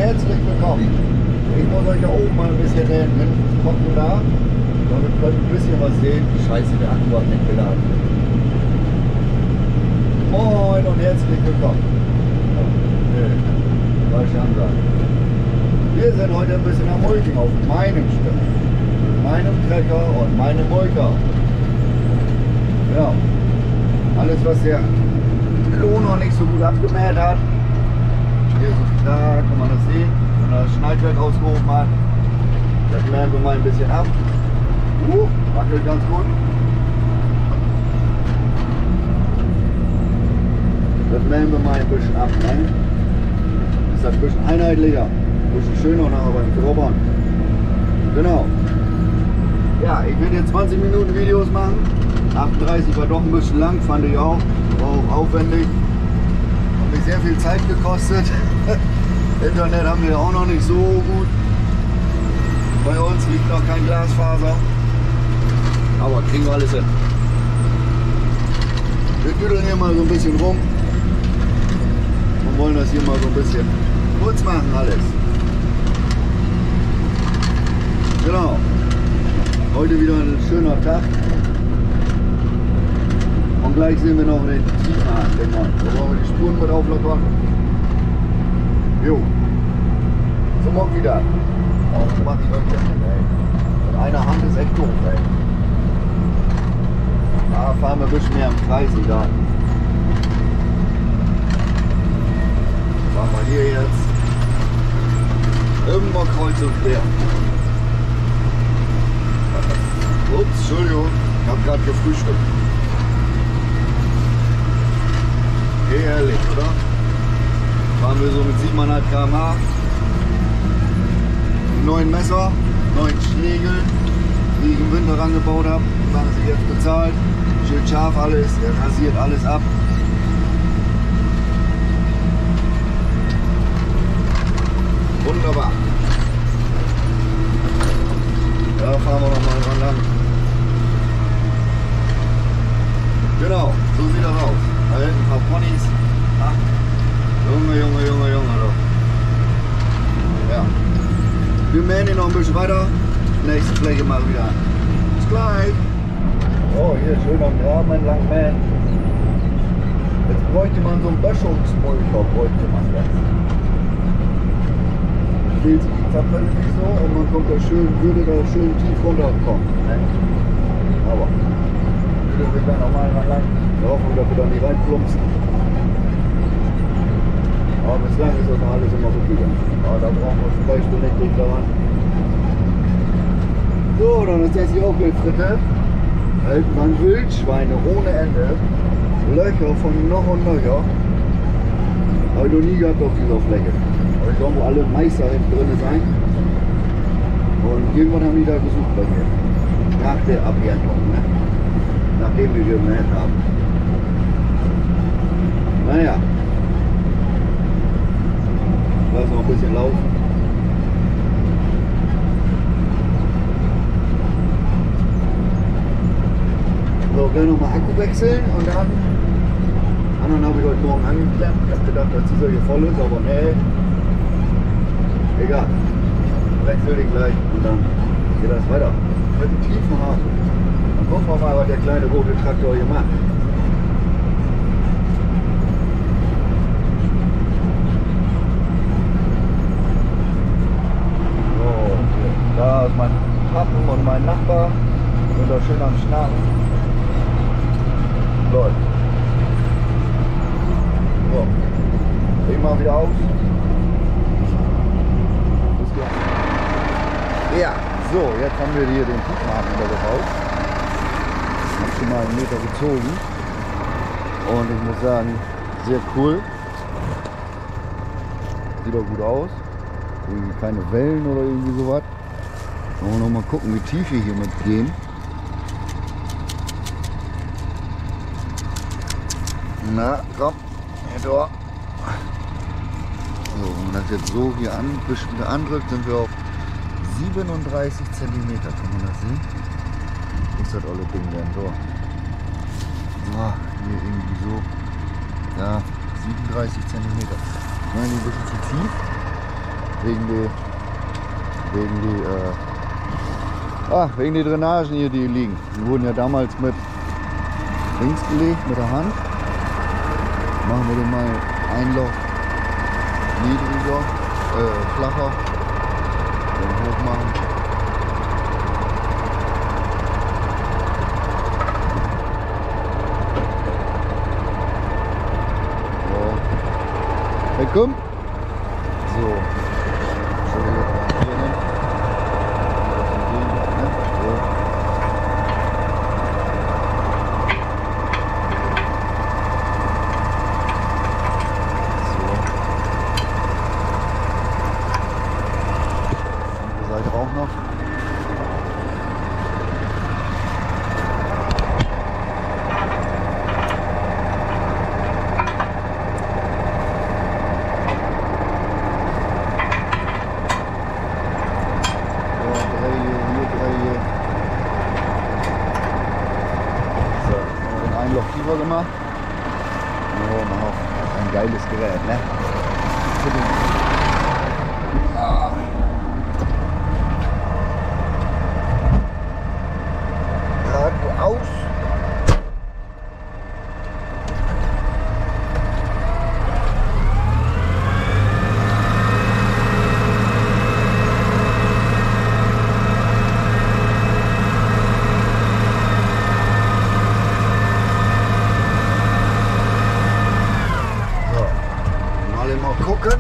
herzlich willkommen. Ich muss euch da oben mal ein bisschen hingucken da. Und ihr könnt ein bisschen was sehen. Scheiße, der Akku hat nicht geladen. Moin und herzlich willkommen. Falsche Ansage. Wir sind heute ein bisschen am Mulchen auf meinem Stück. Mit meinem Trecker und meinem Mulcher. Ja. Alles, was der Lohn noch nicht so gut abgemäht hat. Hier so, da kann man das sehen. Wenn er das Schneidwerk ausgehoben hat. Das mähen wir mal ein bisschen ab. Wackelt ganz gut. Das mähen wir mal ein bisschen ab. Ne? Ist das ein bisschen einheitlicher. Ein bisschen schöner nachher beim Grubbern. Genau. Ja, ich werde jetzt 20 Minuten Videos machen. 38 war doch ein bisschen lang, fand ich auch. War auch aufwendig. Hat mich sehr viel Zeit gekostet. Internet haben wir auch noch nicht so gut. Bei uns liegt noch kein Glasfaser. Aber kriegen wir alles hin. Wir düdeln hier mal so ein bisschen rum. Und wollen das hier mal so ein bisschen kurz machen alles. Genau. Heute wieder ein schöner Tag. Und gleich sehen wir noch den Tiefenhahn, den neuen. Da brauchen wir die Spuren mit auflockern. Jo. Zum Mock wieder. Oh, mach ich wirklich. Mit einer Hand ist echt doof, ey. Da fahren wir ein bisschen mehr im Kreis, egal. Fahren wir hier jetzt. Immer kreuz und quer. Ups, Entschuldigung, ich habe gerade gefrühstückt. Herrlich, oder? Fahren wir so mit 7,5 km/h. Neuen Messer, neuen Schlägel, die ich im Winter rangebaut habe. Die haben sie jetzt bezahlt. Schön scharf alles, er rasiert alles ab. Wunderbar. Da fahren wir noch mal dran lang. Genau, so sieht das aus. Da hinten ein paar Ponys. Ach, Junge, Junge, Junge, Junge. Ja. Wir mähen ihn noch ein bisschen weiter. Nächste Fläche mal wieder an. Bis gleich. Oh, hier schön am Graben entlang mähen. Jetzt bräuchte man so einen Böschungsmulcher, bräuchte man das. Fehlt sich die Zapfel nicht so und man kommt da schön, würde da schön tief runterkommen. Ne? Aber wir werden auch mal lang. Wir hoffen, dass wir da nicht reinplumpsen. Aber bislang ist das noch alles immer gut gegangen. Aber da brauchen wir zum Beispiel nicht dicht daran. So, dann ist das hier auch Wildfritte. Hält man Wildschweine ohne Ende. Löcher von noch und nöcher. Habe ich noch nie gehabt auf dieser Fläche. Aber ich glaube, wo alle Meister drin sein. Und irgendwann haben die da gesucht bei mir. Nach der Aberntung, ne? Nachdem wir gemäht haben. Naja. Lass noch ein bisschen laufen. So, gleich nochmal Akku wechseln und dann. Anderen habe ich heute Morgen angeklemmt. Ich habe gedacht, dass dieser hier voll ist, aber nee. Egal. Wechsel den gleich und dann geht das weiter. Mit dem Tiefenhahn. Dann gucken wir mal, was der kleine rote Traktor hier macht. So, da ist mein Pappen und mein Nachbar. Sind da schön am Schnacken. Läuft. So. Ich mach wieder aus. Bis gleich. Ja, so, jetzt haben wir hier den Tiefenhahn wieder gebaut. Ich habe schon mal einen Meter gezogen. Und ich muss sagen, sehr cool. Sieht auch gut aus. Irgendwie keine Wellen oder irgendwie sowas. Wollen wir noch mal gucken, wie tief wir hier mitgehen. Na, komm, hinter. So, wenn man das jetzt so hier ein bisschen wieder andrückt, sind wir auf 37 cm. Kann man das sehen? Wo ist das olle Ding denn? So. So, hier irgendwie so. Ja, 37 cm. Nein, ein bisschen zu tief. wegen die Drainagen hier, die liegen. Die wurden ja damals mit links gelegt, mit der Hand. Machen wir den mal ein Loch niedriger, flacher. Dann hoch machen. So. Hey, komm. So. Auch noch. So, ein Loch tiefer gemacht. So, noch ein geiles Gerät, ne? Aus. So, mal gucken.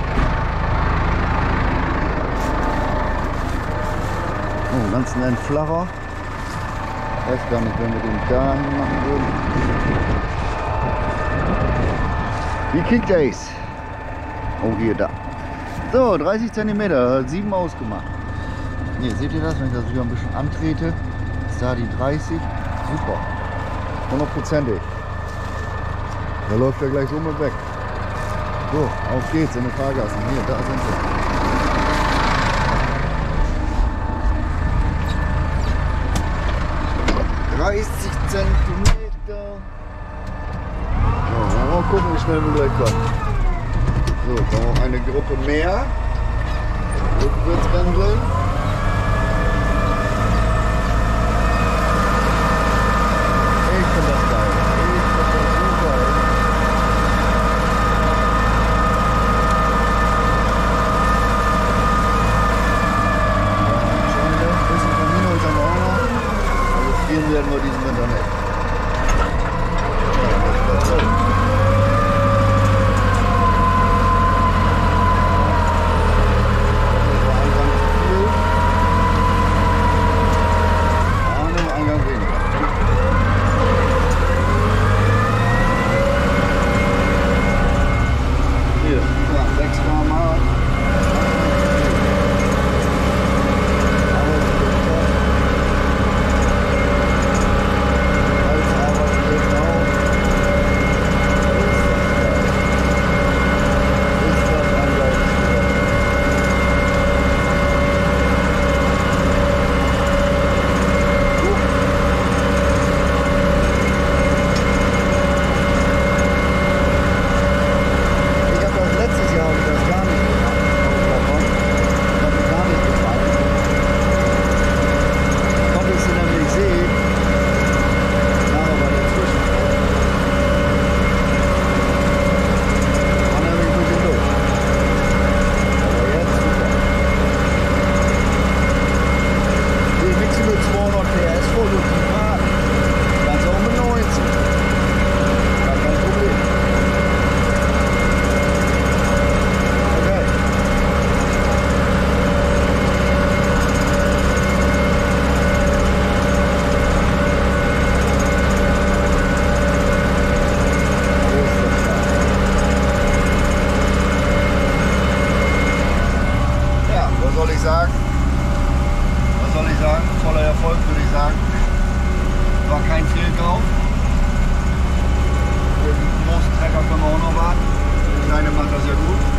Oh, ganz ein flacher. Ich weiß gar nicht, wenn wir den dahin machen würden. Wie kriegt er es? Oh, hier, da. So, 30 cm, 7 ausgemacht. Hier, seht ihr das? Wenn ich das wieder ein bisschen antrete, ist da die 30. Super. 100%ig. Da läuft er gleich so mit weg. So, auf geht's in die Fahrgassen. Hier, da sind wir. Zentimeter. So, mal gucken, wie schnell wir gleich kommen. So, jetzt haben wir noch eine Gruppe mehr. Rückwärts pendeln. Ich finde das geil. Ich finde das so geil. Ja, ein bisschen von Minus haben wir auch noch. Gehen werden wir diesen Winter nicht. Eingang weniger. Hier, ja, 6 Mal. Voller Erfolg, würde ich sagen. War kein Fehlkauf. Den großen Trecker können wir auch noch warten. Der kleine macht das ja gut.